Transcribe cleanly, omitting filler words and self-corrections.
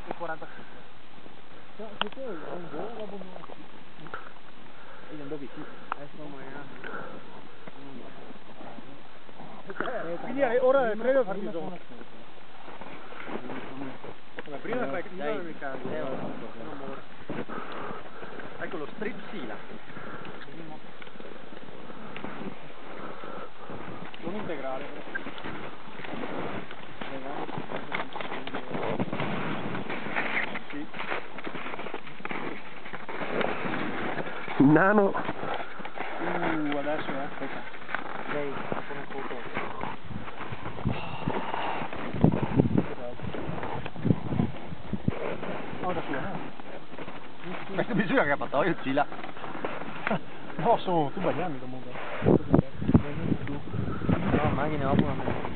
45. No, c'était un gros abonnement aussi. Et il andò ici. Quindi ora credo far bisogno. Prima fai il cambio. Ecco lo strip sila. Non integrale. Sì. Nano. Adesso aspetta. Lei con un poco. Ora sulla. Questo misura accappatoio sila. No, sono tu bagliami comunque. No, macchine dopo.